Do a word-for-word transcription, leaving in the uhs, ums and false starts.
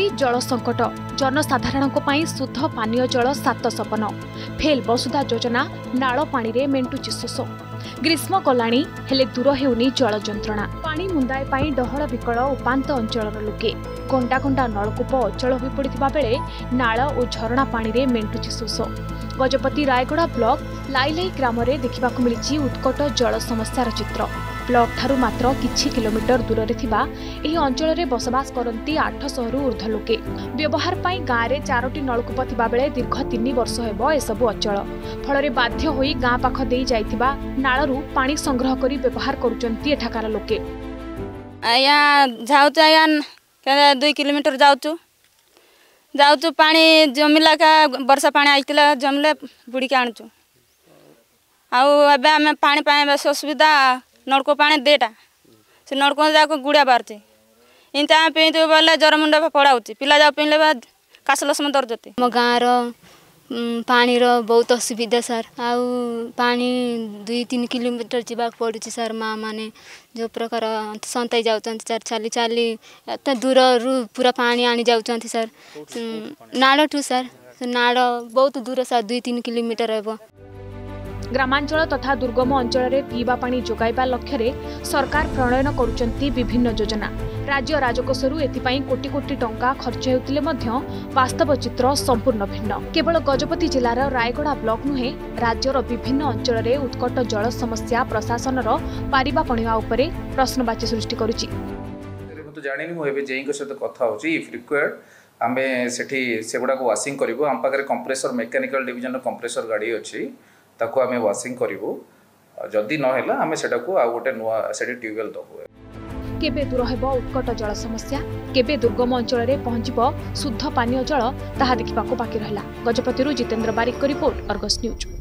गजपति जल संकट जनसाधारण शुद्ध पानीय जल सात सपन फेल वसुधा योजना नाल पानी रे मेंटुची शोष ग्रीष्म गलाणी हेले दूर हेउनी जल जंत्रणा पानी मुंदाए पाई डहळ विकल उपांत अंचलर लोके घंटा घंटा नलकूप अचल हो पड़ता बेले नाल और झरणा पानी रे मेंटुची शोष गजपति रायगड़ा ब्लॉक लाइलाई ग्राम रे देखा मिली उत्कट जल समस्यार चित्र ब्लॉक ठारू मात्र किछि किलोमीटर दूर रे थिबा एही अंचल रे बसवास करंती आठ सौ रु ऊर्ध्व लोके व्यवहार पाई गाँ रे चारोटी नलकूप थिबा बेले दीर्घ तीन वर्ष हेबो एसबु अचल फल बाध्य होई गाँ पाख देई जाइथिबा नाळरू पानी संग्रह करी व्यवहार करूचंती एठाकार लोके आया जाउत आया दुई किलोमीटर जाउचु जाउचु पानी जमिला का वर्षा पानी आइतिला जमले बुड़ी के आणचु आउ एबे हमें पानी पाए बस असुविधा नलको पानी देटा से नलको जाको गुड़िया बारचे इनता पीते बोले जर मुंडा पड़ाऊँ पिला जा पीले काशलस में दर्द होती मो गाँव पानी रो बहुत असुविधा सर आउ पानी दुई तीन किलोमीटर जावाक पड़ुची सर माँ माने जो प्रकार संताई जाऊँ सर चली चली एत दूर रु पूरा पानी आनी जाऊँ सर नाड़ ठू सर नाड़ बहुत दूर सर दुई तीन किलोमीटर हे ग्रामांचल तथा दुर्गम अंचल में पीवा पानी जोगाइबा लक्ष्य सरकार प्रणयन करुचंती विभिन्न योजना राज्य राजकोषरू एथिपाई कोटी कोटी टंका खर्च हेउतिले मध्य वास्तव चित्र संपूर्ण भिन्न केवल गजपति जिलार रायगड़ा ब्लॉक नुहे राज्यर विभिन्न अंचल में उत्कट जल समस्या प्रशासनर पारिबा पणिवा उपरे प्रश्नवाची सृष्टि करुची तो जानिनी मु एबे जेई को सहित कथा होची इफ रिक्वायर्ड आमे सेठी सेगुडा को वाशिंग करबो हम पाखरे कंप्रेसर मेकानिकल डिवीजन कंप्रेसर गाड़ी अछि ताको आमे वाशिंग करिवो जदि न हैला आमे सेटा को आ गोटे नुवा सेठी ट्यूबवेल दबो केबे दूर हेबो उत्कट जल समस्या केबे दुर्गम अंचल रे पहुंचबो शुद्ध पानीय जल ताहा देखिबाको बाकी रहला गजपतिरु जितेंद्र बारिक को रिपोर्ट अर्गस न्यूज।